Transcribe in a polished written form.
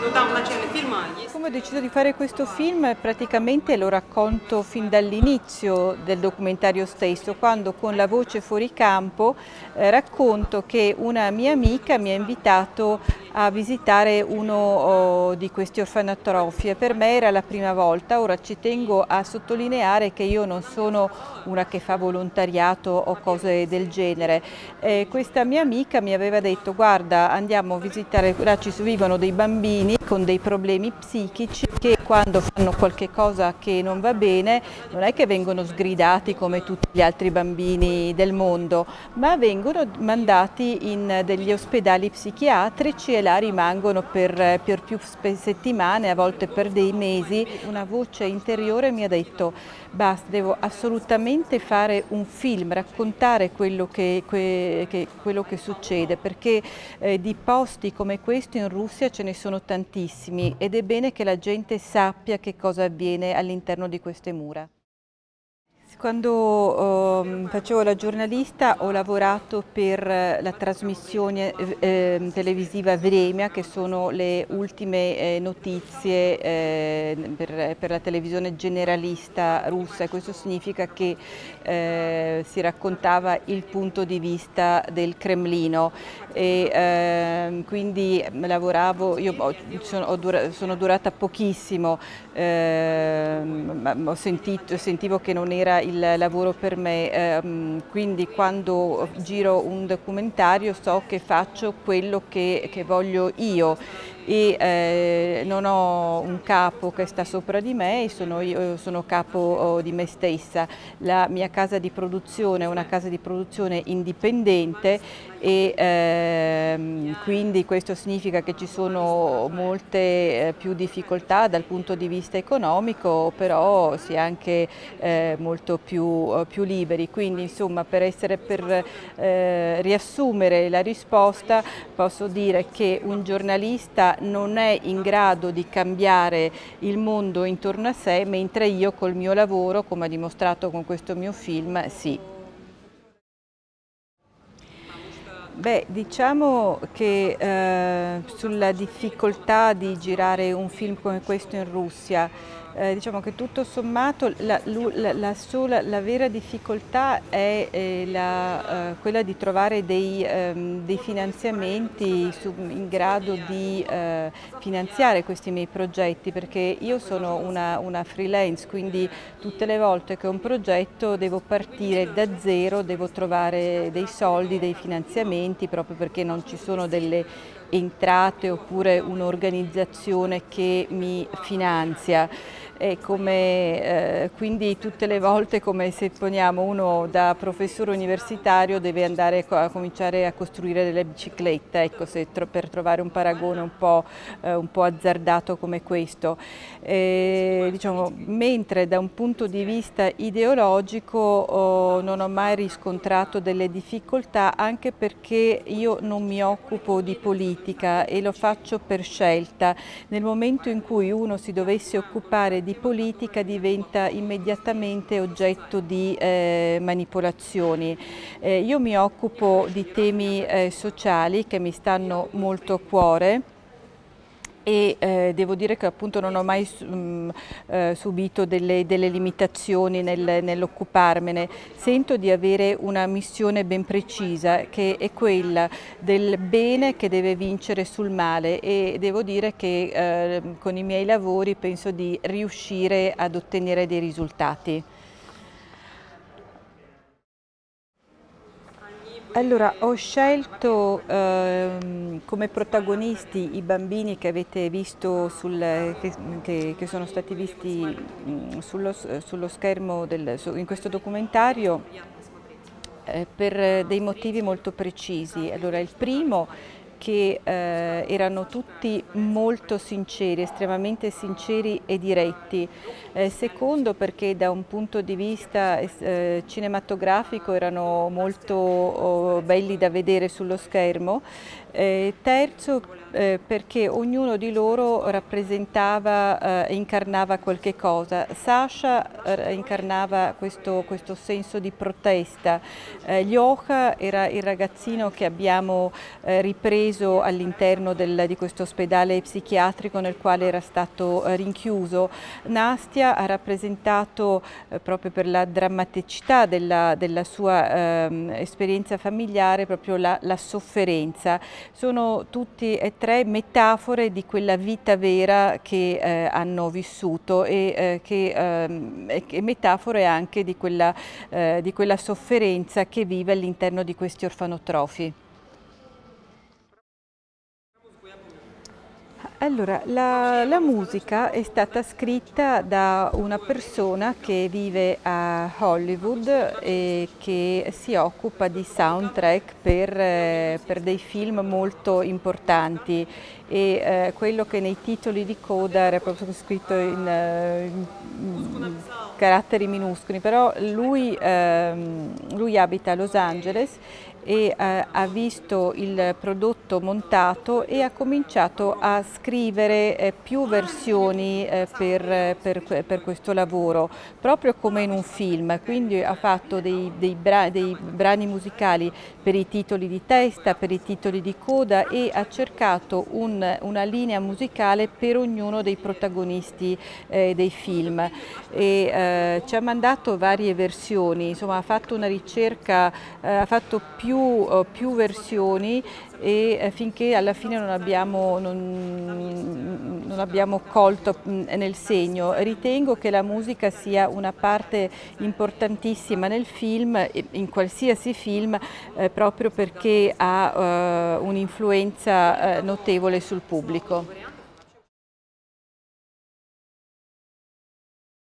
Come ho deciso di fare questo film? Praticamente lo racconto fin dall'inizio del documentario stesso, quando con la voce fuori campo racconto che una mia amica mi ha invitato a visitare uno di questi orfanotrofi e per me era la prima volta. Ora ci tengo a sottolineare che io non sono una che fa volontariato o cose del genere. Questa mia amica mi aveva detto: guarda, andiamo a visitare, là ci vivono dei bambini con dei problemi psichici che quando fanno qualche cosa che non va bene non è che vengono sgridati come tutti gli altri bambini del mondo, ma vengono mandati in degli ospedali psichiatrici e là rimangono per più settimane, a volte per dei mesi. Una voce interiore mi ha detto: basta, devo assolutamente fare un film, raccontare quello che succede, perché di posti come questo in Russia ce ne sono tantissimi ed è bene che la gente sappia che cosa avviene all'interno di queste mura. Quando facevo la giornalista ho lavorato per la trasmissione televisiva Vremya, che sono le ultime notizie per la televisione generalista russa, e questo significa che si raccontava il punto di vista del Cremlino e quindi lavoravo, sono durata pochissimo, ma sentivo che non era il lavoro per me, quindi quando giro un documentario so che faccio quello che voglio io e non ho un capo che sta sopra di me, io sono capo di me stessa. La mia casa di produzione è una casa di produzione indipendente e quindi questo significa che ci sono molte più difficoltà dal punto di vista economico, però si è anche molto più liberi. Quindi insomma, per riassumere la risposta, posso dire che un giornalista non è in grado di cambiare il mondo intorno a sé, mentre io col mio lavoro, come ho dimostrato con questo mio film, sì. Beh, diciamo che sulla difficoltà di girare un film come questo in Russia, diciamo che tutto sommato la vera difficoltà è quella di trovare dei finanziamenti in grado di finanziare questi miei progetti, perché io sono una freelance, quindi tutte le volte che ho un progetto devo partire da zero, devo trovare dei soldi, dei finanziamenti, proprio perché non ci sono delle entrate oppure un'organizzazione che mi finanzia. Quindi tutte le volte, come se poniamo uno da professore universitario deve andare a cominciare a costruire delle biciclette, ecco, per trovare un paragone un po' azzardato come questo. Diciamo, mentre da un punto di vista ideologico non ho mai riscontrato delle difficoltà, anche perché io non mi occupo di politica e lo faccio per scelta. Nel momento in cui uno si dovesse occupare di politica diventa immediatamente oggetto di manipolazioni. Io mi occupo di temi sociali che mi stanno molto a cuore e devo dire che appunto non ho mai subito delle limitazioni nell'occuparmene. Sento di avere una missione ben precisa, che è quella del bene che deve vincere sul male, e devo dire che con i miei lavori penso di riuscire ad ottenere dei risultati. Allora, ho scelto come protagonisti i bambini che avete visto, che sono stati visti sullo schermo in questo documentario per dei motivi molto precisi. Allora, il primo, che erano tutti molto sinceri, estremamente sinceri e diretti. Secondo, perché da un punto di vista cinematografico erano molto belli da vedere sullo schermo. Terzo, perché ognuno di loro rappresentava, incarnava qualche cosa. Sasha incarnava questo senso di protesta. Lyocha era il ragazzino che abbiamo ripreso appeso all'interno di questo ospedale psichiatrico nel quale era stato rinchiuso. Nastia ha rappresentato, proprio per la drammaticità della sua esperienza familiare, proprio la sofferenza. Sono tutti e tre metafore di quella vita vera che hanno vissuto e metafore anche di quella sofferenza che vive all'interno di questi orfanotrofi. Allora, la musica è stata scritta da una persona che vive a Hollywood e che si occupa di soundtrack per dei film molto importanti, e quello che nei titoli di coda era proprio scritto in caratteri minuscoli, però lui abita a Los Angeles e ha visto il prodotto montato e ha cominciato a scrivere più versioni per questo lavoro, proprio come in un film. Quindi ha fatto dei brani musicali per i titoli di testa, per i titoli di coda, e ha cercato una linea musicale per ognuno dei protagonisti dei film. Ci ha mandato varie versioni, insomma ha fatto una ricerca, ha fatto più versioni, e finché alla fine non abbiamo colto nel segno. Ritengo che la musica sia una parte importantissima nel film, in qualsiasi film, proprio perché ha un'influenza notevole sul pubblico.